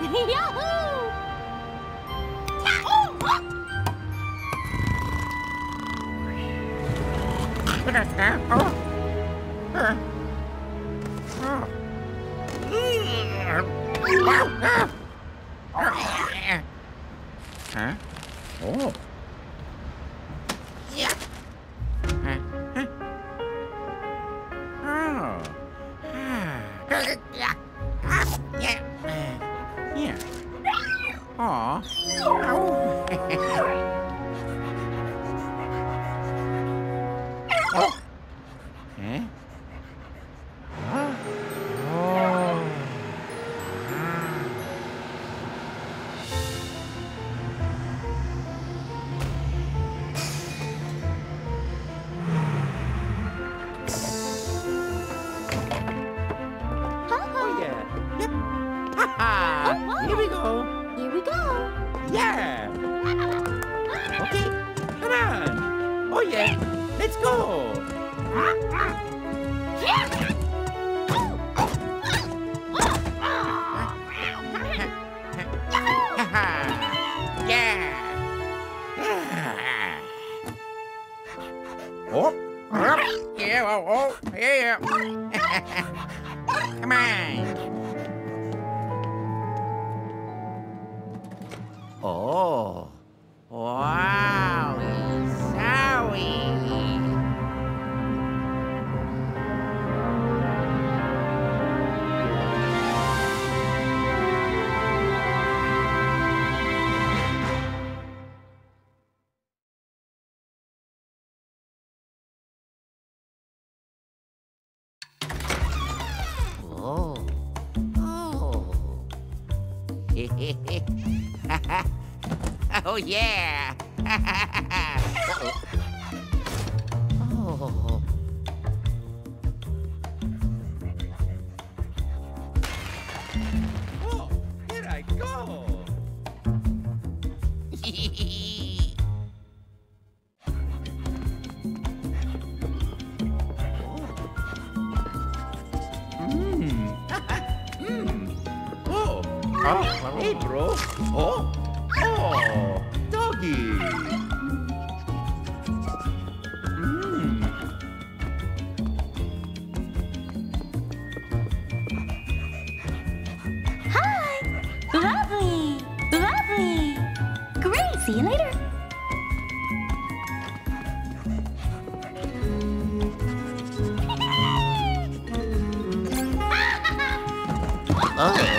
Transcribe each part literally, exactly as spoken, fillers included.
Yahoo! Huh? Oh. Yeah. Huh? Huh? Oh. Ah. Yeah. Yeah. Aw. Oh. Oh. Eh? Huh? Oh. Oh, yeah. Yep. Ha-ha. Oh, wow. Here we go. Here we go. Yeah. Okay. Come on. Oh, yeah. Let's go. Yeah. Oh. Oh. Yeah. Oh. Oh. Yeah. Come on. Oh. Wow. Sorry. Oh. Oh. Oh, yeah. Uh-oh. Oh. Oh, here I go. Mmm. Mmm. Oh. Oh. Hey, bro. Oh. Oh. Doggy. Mmm. Hi! Lovely! Lovely! Great! See you later! Oh.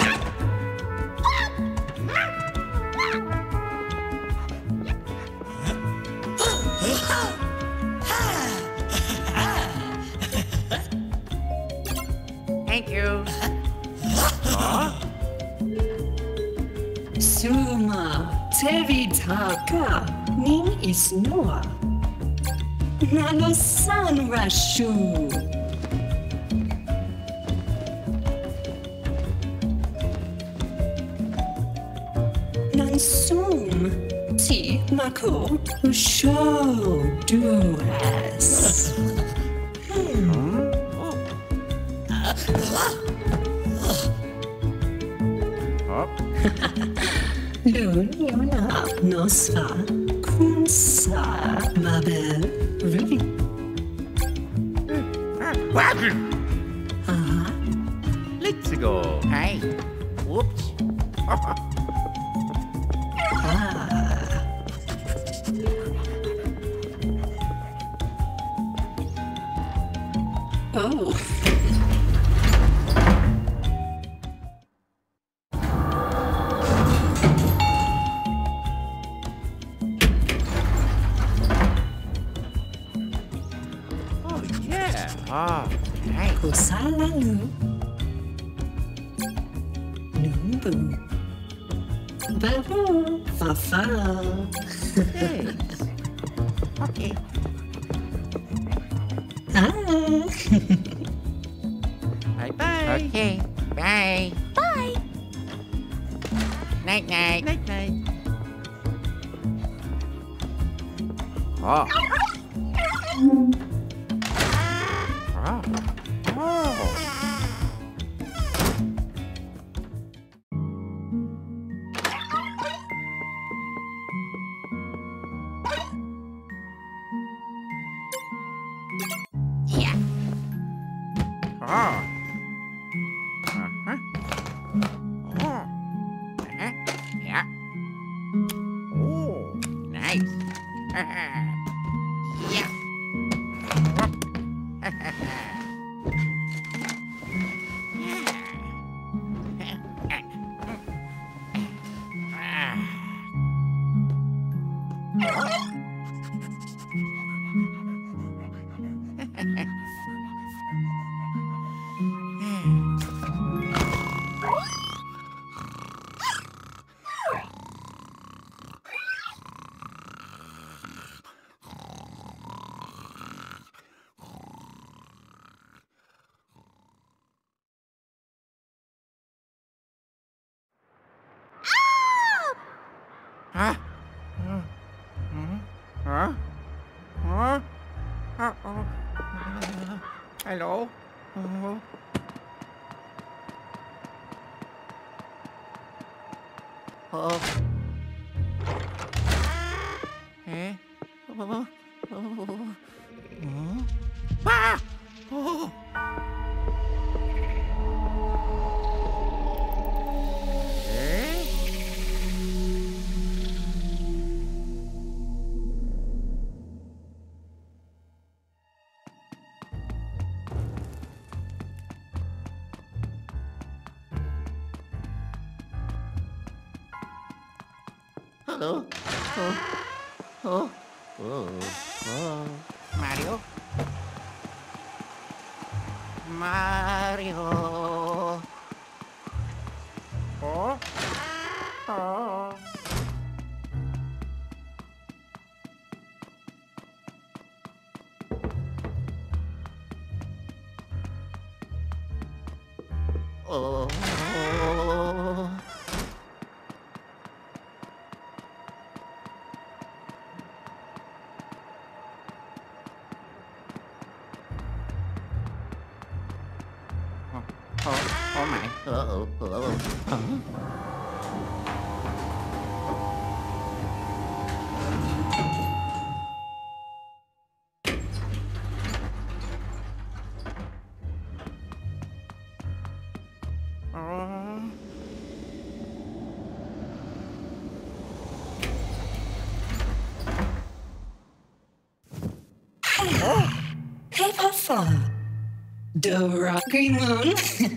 Thank you. Huh? Suma, tevi taka, nin isnoa. Nalo san rashu. Nan sum, ti mako, show do as. Luniona nosfa, kunsa, mabel, really. Uh-huh. Let's go. Hey. Whoops. Ah. Oh. Oh, yeah. Oh, hey. Kusalalu. Nubu. Babu. Fafa. Thanks. Okay. Ah. Bye-bye. Okay. Bye. Bye! Night-night. Night-night. Oh. Oh. Oh. Hả? Hả? Hả? Hả? Hello? Ờ. Hả? Ba! Hello. Oh. Oh. Oh. Oh. Mario. Mario. Oh. Oh. Oh. Ủa, ủa mày ủa ủa ủa ủa Hey, Papa. The Rocky Moon.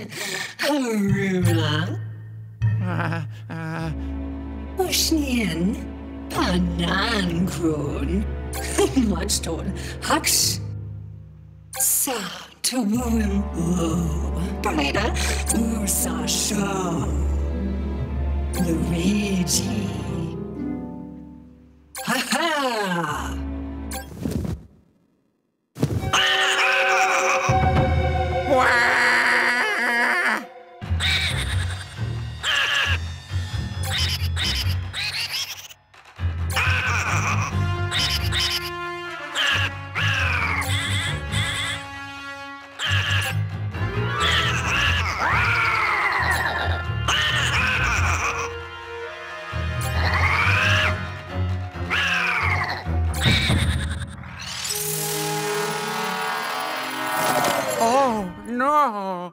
Harula. à, à, Ocean. Panankron. Mudstone. Hux. Sa. Tawum. Oh. Brida. Ursa Shaw. Luigi. Ha ha. Oh no!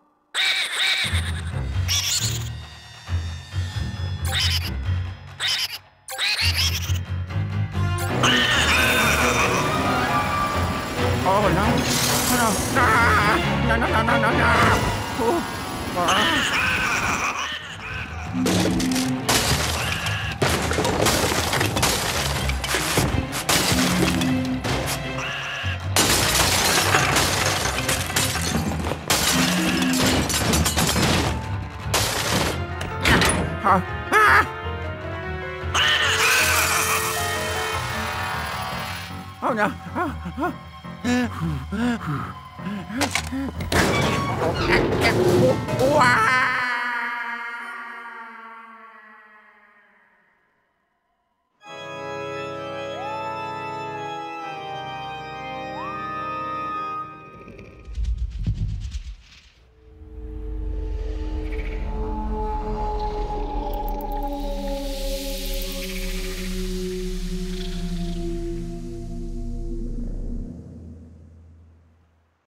Oh no! No! No! No! No! No! No! No! No! Oh. Ah. Ah. Ah. Oh no! Wow!